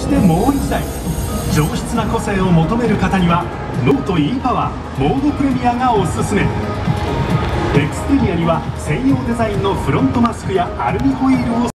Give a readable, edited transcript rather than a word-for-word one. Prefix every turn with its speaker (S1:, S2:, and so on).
S1: してもう1台、上質な個性を求める方にはノート e パワーモードプレミアがおすすめ。エクステリアには専用デザインのフロントマスクやアルミホイールを